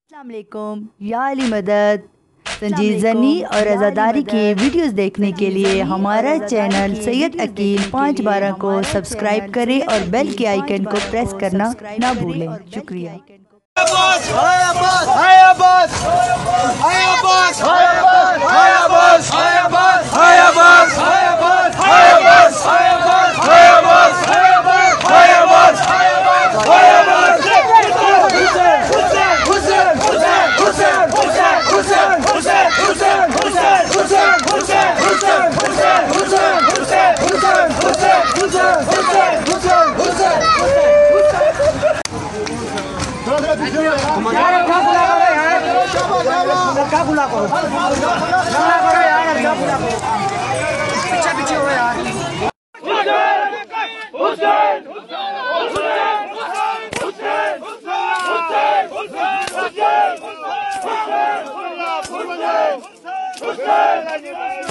अस्सलाम वालेकुम या अली मदद। संजीद जनी और अज़ादारी की वीडियोस देखने के लिए हमारा चैनल सैयद अकील 512 को सब्सक्राइब करें और बेल के आइकन को प्रेस करना ना भूलें। शुक्रिया। पीछे पीछे हो यार। हुसैन